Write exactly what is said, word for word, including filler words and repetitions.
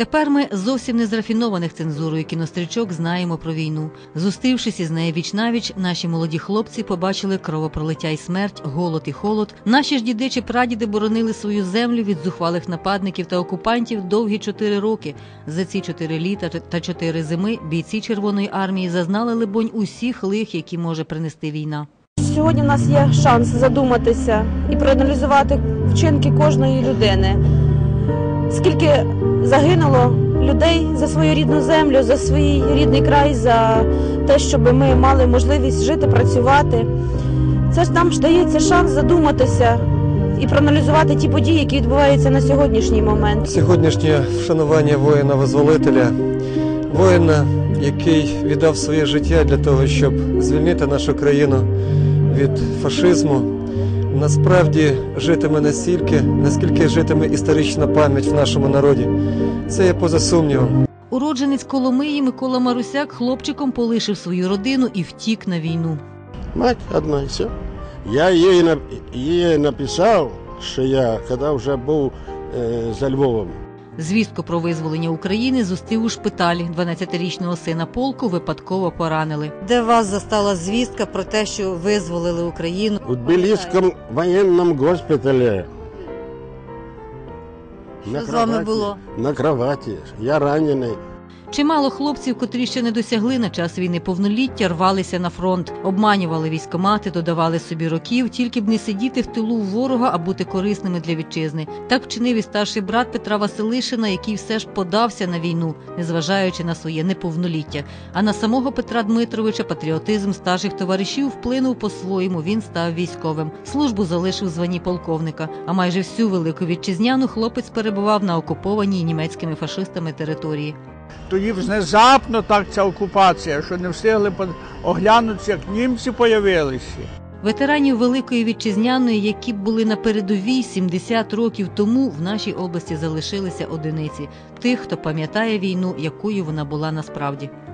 Тепер ми зовсім не з рафінованих цензурою кінострічок знаємо про війну. Зустрівшись із нею віч-навіч, наші молоді хлопці побачили кровопролиття і смерть, голод і холод. Наші ж діди чи прадіди боронили свою землю від зухвалих нападників та окупантів довгі чотири роки. За ці чотири літа та чотири зими бійці Червоної армії зазнали, либонь, усіх лих, які може принести війна. Сьогодні в нас є шанс задуматися і проаналізувати вчинки кожної людини. Скільки загинуло людей за свою рідну землю, за свій рідний край, за те, щоб ми мали можливість жити, працювати. Це ж нам ж дається шанс задуматися і проаналізувати ті події, які відбуваються на сьогоднішній момент. Сьогоднішнє вшанування воїна-визволителя, воїна, який віддав своє життя для того, щоб звільнити нашу країну від фашизму, насправді житиме настільки, наскільки житиме історична пам'ять в нашому народі. Це є поза сумнівом. Уродженець Коломиї Микола Марусяк хлопчиком полишив свою родину і втік на війну. Мать одна і все. Я їй, їй написав, що я, коли вже був е, за Львовом. Звістку про визволення України зустрів у шпиталі. дванадцятирічного сина полку випадково поранили. Де вас застала звістка про те, що визволили Україну? У Тбіліському воєнному госпіталі. Що з вами було? На кроваті. Я ранений. Чимало хлопців, котрі ще не досягли на час війни повноліття, рвалися на фронт. Обманювали військкомати, додавали собі років, тільки б не сидіти в тилу ворога, а бути корисними для вітчизни. Так вчинив і старший брат Петра Василишина, який все ж подався на війну, незважаючи на своє неповноліття. А на самого Петра Дмитровича патріотизм старших товаришів вплинув по-своєму, він став військовим. Службу залишив в званні полковника, а майже всю Велику Вітчизняну хлопець перебував на окупованій німецькими фашистами території. Тоді внезапно так ця окупація, що не встигли оглянутися, як німці з'явилися. Ветеранів Великої Вітчизняної, які були на передовій сімдесят років тому, в нашій області залишилися одиниці. Тих, хто пам'ятає війну, якою вона була насправді.